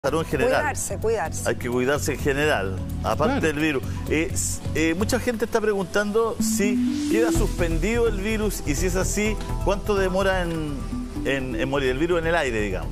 En general. Cuidarse. Hay que cuidarse en general, aparte del virus. Mucha gente está preguntando si queda suspendido el virus y si es así, ¿cuánto demora en morir el virus en el aire, digamos?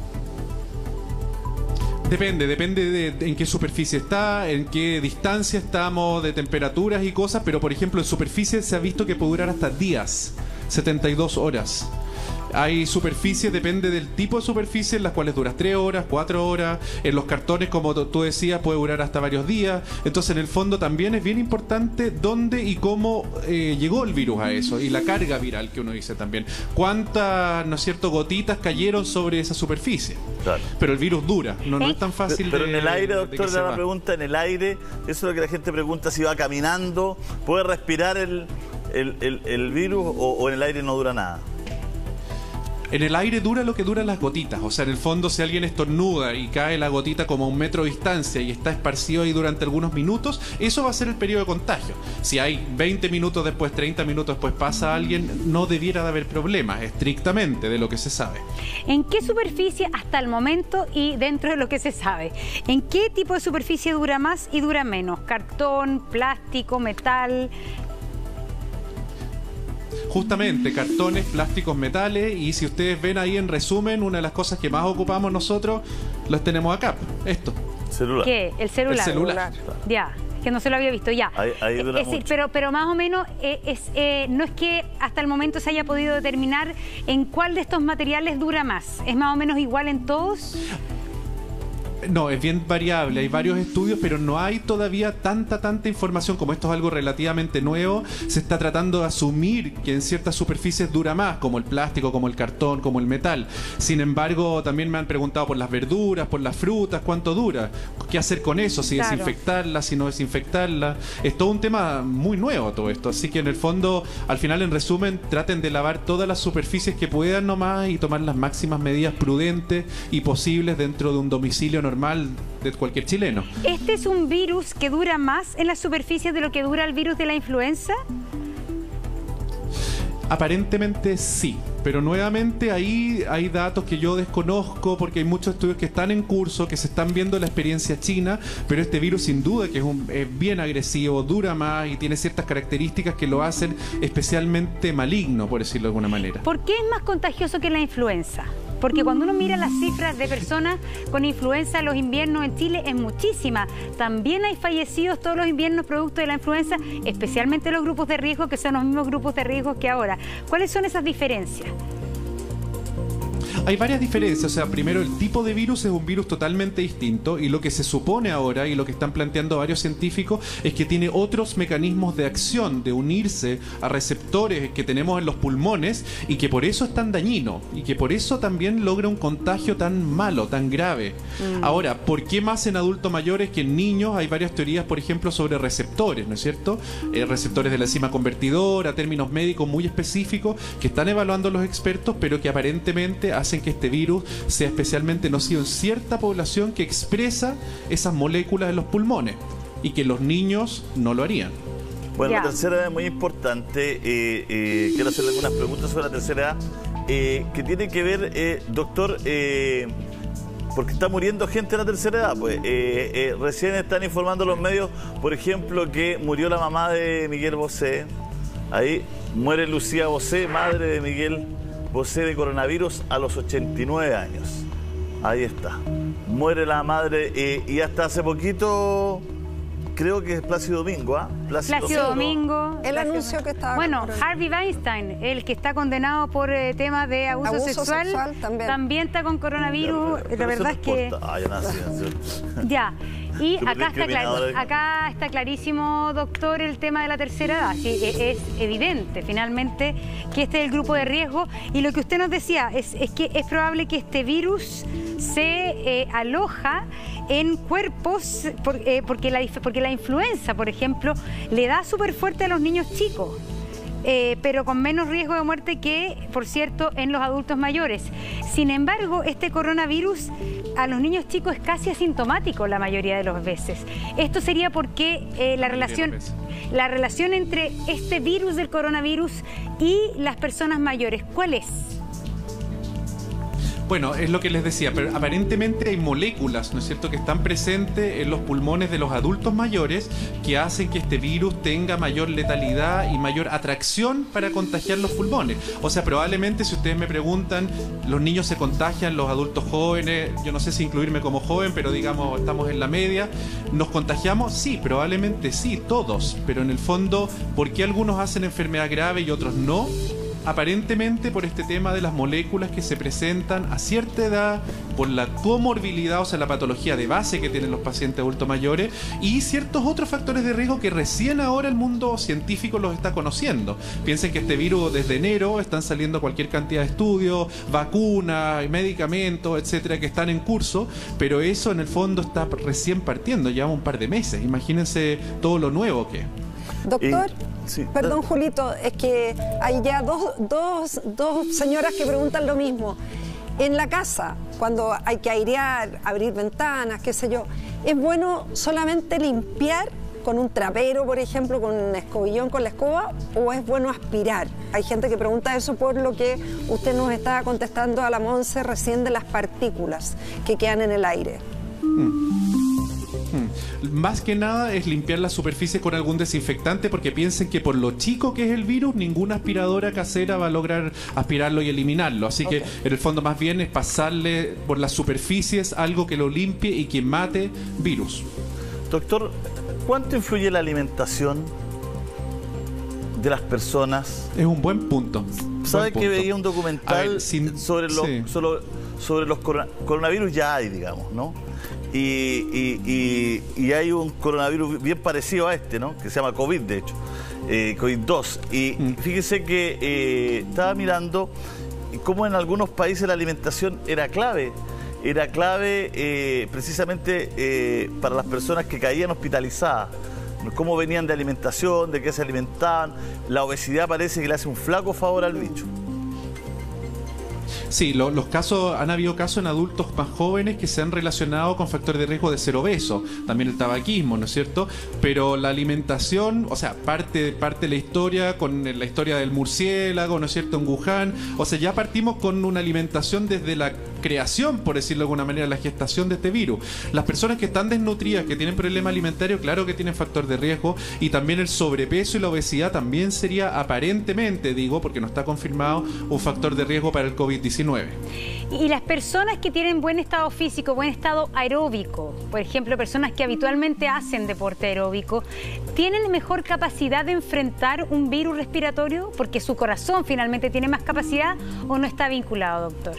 Depende de en qué superficie está, en qué distancia estamos, de temperaturas y cosas, pero por ejemplo en superficie se ha visto que puede durar hasta días, 72 horas. Hay superficies, depende del tipo de superficie, en las cuales duras 3 horas, 4 horas. En los cartones, como tú decías, puede durar hasta varios días. Entonces, en el fondo, también es bien importante dónde y cómo llegó el virus a eso. Y la carga viral que uno dice también. ¿Cuántas, no es cierto, gotitas cayeron sobre esa superficie? Claro. Pero el virus dura, no es tan fácil. Pero en el aire, doctor, le da una pregunta, en el aire, eso es lo que la gente pregunta, si va caminando, ¿puede respirar el virus o en el aire no dura nada? En el aire dura lo que duran las gotitas. O sea, en el fondo, si alguien estornuda y cae la gotita como a 1 metro de distancia y está esparcido ahí durante algunos minutos, eso va a ser el periodo de contagio. Si hay 20 minutos después, 30 minutos después pasa alguien, no debiera de haber problemas, estrictamente, de lo que se sabe. ¿En qué superficie hasta el momento y dentro de lo que se sabe? ¿En qué tipo de superficie dura más y dura menos? ¿Cartón, plástico, metal? Justamente, cartones, plásticos, metales, y si ustedes ven ahí en resumen, una de las cosas que más ocupamos nosotros, las tenemos acá, esto. Celular. ¿Qué? El celular. El celular. Ya, que no se lo había visto, ya. Ahí dura mucho. Pero más o menos, no es que hasta el momento se haya podido determinar en cuál de estos materiales dura más. ¿Es más o menos igual en todos? No, es bien variable, hay varios estudios, pero no hay todavía tanta información. Como esto es algo relativamente nuevo, se está tratando de asumir que en ciertas superficies dura más, como el plástico, como el cartón, como el metal. Sin embargo, también me han preguntado por las verduras, por las frutas, cuánto dura, qué hacer con eso, si claro, desinfectarla, si no desinfectarla. Es todo un tema muy nuevo todo esto, así que en el fondo, al final, en resumen, traten de lavar todas las superficies que puedan nomás y tomar las máximas medidas prudentes y posibles dentro de un domicilio normal de cualquier chileno. ¿Este es un virus que dura más en las superficies de lo que dura el virus de la influenza? Aparentemente sí, pero nuevamente ahí hay datos que yo desconozco porque hay muchos estudios que están en curso, que se están viendo la experiencia china, pero este virus sin duda que es bien agresivo, dura más y tiene ciertas características que lo hacen especialmente maligno, por decirlo de alguna manera. ¿Por qué es más contagioso que la influenza? Porque cuando uno mira las cifras de personas con influenza en los inviernos en Chile es muchísima. También hay fallecidos todos los inviernos producto de la influenza, especialmente los grupos de riesgo, que son los mismos grupos de riesgo que ahora. ¿Cuáles son esas diferencias? Hay varias diferencias, o sea, primero el tipo de virus es un virus totalmente distinto y lo que se supone ahora y lo que están planteando varios científicos es que tiene otros mecanismos de acción, de unirse a receptores que tenemos en los pulmones y que por eso es tan dañino y que por eso también logra un contagio tan malo, tan grave. Ahora, ¿por qué más en adultos mayores que en niños? Hay varias teorías, por ejemplo, sobre receptores, ¿no es cierto? Receptores de la enzima convertidora, términos médicos muy específicos que están evaluando los expertos, pero que aparentemente hacen que este virus sea especialmente nocivo en cierta población que expresa esas moléculas en los pulmones y que los niños no lo harían. Bueno, la tercera edad es muy importante. Quiero hacerle algunas preguntas sobre la tercera edad que tiene que ver, doctor, porque está muriendo gente en la tercera edad. Pues recién están informando los medios, por ejemplo, que murió la mamá de Miguel Bosé. Ahí muere Lucía Bosé, madre de Miguel Bosé, de coronavirus a los 89 años. Ahí está. Muere la madre y hasta hace poquito, creo que es Plácido Domingo, ¿ah? Plácido Domingo. Él anunció que estaba... Bueno, Harvey Weinstein, el que está condenado por temas de abuso sexual también está con coronavirus. Pero la verdad es que... Ya. Y acá está clarísimo, doctor, el tema de la tercera edad. Sí, es evidente, finalmente, que este es el grupo de riesgo. Y lo que usted nos decía es que es probable que este virus se aloja en cuerpos, porque la influenza, por ejemplo, le da súper fuerte a los niños chicos. Pero con menos riesgo de muerte que, por cierto, en los adultos mayores. Sin embargo, este coronavirus a los niños chicos es casi asintomático la mayoría de las veces. Esto sería porque la relación entre este virus del coronavirus y las personas mayores, ¿cuál es? Bueno, es lo que les decía, pero aparentemente hay moléculas, ¿no es cierto?, que están presentes en los pulmones de los adultos mayores que hacen que este virus tenga mayor letalidad y mayor atracción para contagiar los pulmones. O sea, probablemente si ustedes me preguntan, los niños se contagian, los adultos jóvenes, yo no sé si incluirme como joven, pero digamos, estamos en la media, ¿nos contagiamos? Sí, probablemente sí, todos, pero en el fondo, ¿por qué algunos hacen enfermedad grave y otros no? Aparentemente por este tema de las moléculas que se presentan a cierta edad, por la comorbilidad, o sea, la patología de base que tienen los pacientes adultos mayores y ciertos otros factores de riesgo que recién ahora el mundo científico los está conociendo. Piensen que este virus desde enero están saliendo cualquier cantidad de estudios, vacunas, medicamentos, etcétera, que están en curso, pero eso en el fondo está recién partiendo, lleva un par de meses. Imagínense todo lo nuevo que es. Doctor, sí. Perdón, Julito, es que hay ya dos señoras que preguntan lo mismo. En la casa, cuando hay que airear, abrir ventanas, qué sé yo, ¿es bueno solamente limpiar con un trapero, por ejemplo, con un escobillón, con la escoba, o es bueno aspirar? Hay gente que pregunta eso por lo que usted nos estaba contestando a la Monse recién de las partículas que quedan en el aire. Más que nada es limpiar la superficie con algún desinfectante, porque piensen que por lo chico que es el virus, ninguna aspiradora casera va a lograr aspirarlo y eliminarlo. Así que en el fondo más bien es pasarle por las superficies algo que lo limpie y que mate virus. Doctor, ¿cuánto influye la alimentación de las personas? Es un buen punto. ¿Sabe que veía un documental sobre los coronavirus? Ya hay, digamos, ¿no? Y hay un coronavirus bien parecido a este, ¿no? Que se llama COVID, de hecho, COVID-2. Y fíjese que estaba mirando cómo en algunos países la alimentación era clave. Era clave precisamente para las personas que caían hospitalizadas. Cómo venían de alimentación, de qué se alimentaban. La obesidad parece que le hace un flaco favor al bicho. Sí, los casos, han habido casos en adultos más jóvenes que se han relacionado con factores de riesgo de ser obeso, también el tabaquismo, ¿no es cierto? Pero la alimentación, o sea, parte de la historia con la historia del murciélago, ¿no es cierto?, en Wuhan. O sea, ya partimos con una alimentación desde la creación, por decirlo de alguna manera, la gestación de este virus. Las personas que están desnutridas, que tienen problema alimentario, claro que tienen factor de riesgo, y también el sobrepeso y la obesidad también sería aparentemente, digo, porque no está confirmado, un factor de riesgo para el COVID-19. Y las personas que tienen buen estado físico, buen estado aeróbico, por ejemplo, personas que habitualmente hacen deporte aeróbico, ¿tienen mejor capacidad de enfrentar un virus respiratorio? Porque su corazón finalmente tiene más capacidad, ¿o no está vinculado, doctor?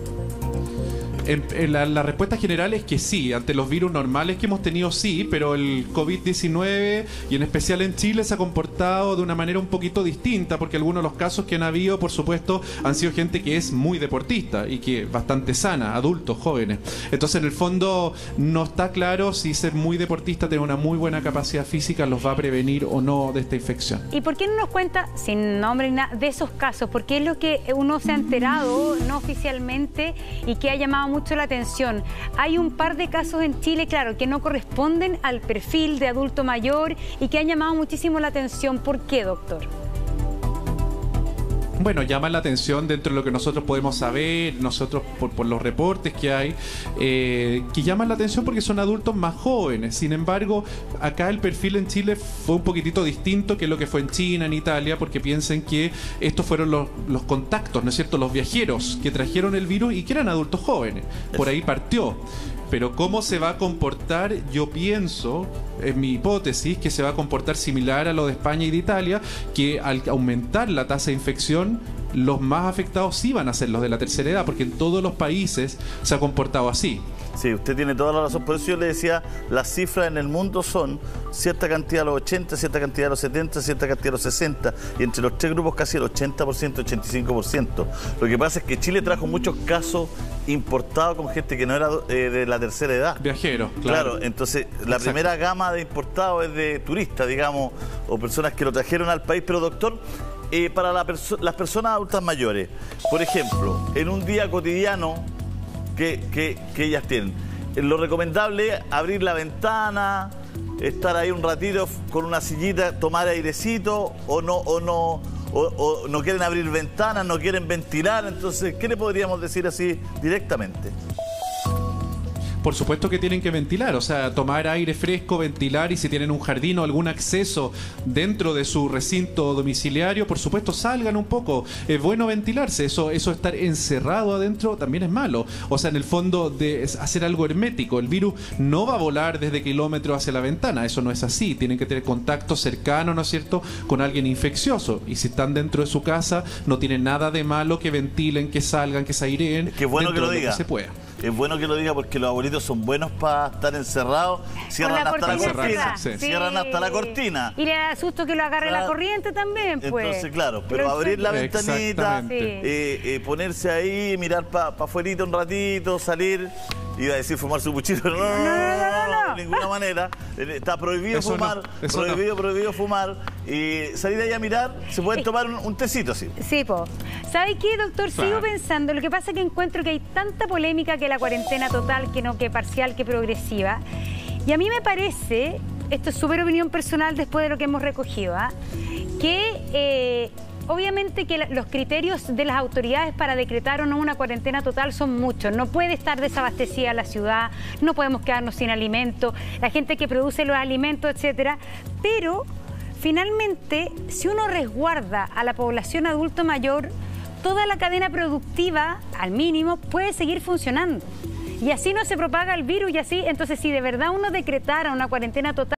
La respuesta general es que sí, ante los virus normales que hemos tenido sí, pero el COVID-19 y en especial en Chile se ha comportado de una manera un poquito distinta, porque algunos de los casos que han habido, por supuesto, han sido gente que es muy deportista y que es bastante sana, adultos, jóvenes. Entonces, en el fondo, no está claro si ser muy deportista, tener una muy buena capacidad física, los va a prevenir o no de esta infección. ¿Y por qué no nos cuenta, sin nombre ni nada, de esos casos? Porque es lo que uno se ha enterado no oficialmente y que ha llamado mucho la atención. Hay un par de casos en Chile, claro, que no corresponden al perfil de adulto mayor y que han llamado muchísimo la atención. ¿Por qué, doctor? Bueno, llama la atención dentro de lo que nosotros podemos saber, nosotros por los reportes que hay, que llaman la atención porque son adultos más jóvenes. Sin embargo, acá el perfil en Chile fue un poquitito distinto que lo que fue en China, en Italia, porque piensen que estos fueron los contactos, ¿no es cierto?, los viajeros que trajeron el virus y que eran adultos jóvenes. Por ahí partió. Pero cómo se va a comportar, yo pienso, es mi hipótesis, que se va a comportar similar a lo de España y de Italia, que al aumentar la tasa de infección, los más afectados sí van a ser los de la tercera edad, porque en todos los países se ha comportado así. Sí, usted tiene toda la razón. Por eso yo le decía, las cifras en el mundo son cierta cantidad a los 80, cierta cantidad a los 70, cierta cantidad a los 60. Y entre los tres grupos casi el 80%, 85%. Lo que pasa es que Chile trajo muchos casos importados con gente que no era de la tercera edad. Viajeros, claro. Claro, entonces la primera gama de importados es de turistas, digamos, o personas que lo trajeron al país. Pero doctor, para las personas adultas mayores, por ejemplo, en un día cotidiano que ellas tienen, lo recomendable es abrir la ventana, estar ahí un ratito con una sillita, tomar airecito, o o no quieren abrir ventanas, no quieren ventilar. Entonces, ¿qué le podríamos decir así directamente? Por supuesto que tienen que ventilar, o sea, tomar aire fresco, ventilar, y si tienen un jardín o algún acceso dentro de su recinto domiciliario, por supuesto salgan un poco. Es bueno ventilarse, eso estar encerrado adentro también es malo. O sea, en el fondo de hacer algo hermético. El virus no va a volar desde kilómetros hacia la ventana, eso no es así. Tienen que tener contacto cercano, ¿no es cierto?, con alguien infeccioso. Y si están dentro de su casa, no tiene nada de malo que ventilen, que salgan, que se aireen. Qué bueno que lo diga. Que se pueda. Es bueno que lo diga porque los abuelitos son buenos para estar encerrados. Cierran hasta la cortina. Sí. Cierran hasta la cortina. Y le da susto que lo agarre la corriente también, pues. Entonces, claro, pero abrir la ventanita, ponerse ahí, mirar para afuerita un ratito, salir. Iba a decir fumar su puchito, pero no, de ninguna manera. Está prohibido fumar, prohibido fumar. Y salir ahí a mirar, se pueden tomar un tecito así. Sí, po. ¿Sabe qué, doctor? Sigo pensando, lo que pasa es que encuentro que hay tanta polémica que la cuarentena total, que parcial, que progresiva. Y a mí me parece, esto es súper opinión personal después de lo que hemos recogido, que obviamente que los criterios de las autoridades para decretar o no una cuarentena total son muchos. No puede estar desabastecida la ciudad, no podemos quedarnos sin alimentos, la gente que produce los alimentos, etcétera. Pero finalmente, si uno resguarda a la población adulto mayor, toda la cadena productiva, al mínimo, puede seguir funcionando. Y así no se propaga el virus y así, entonces si de verdad uno decretara una cuarentena total,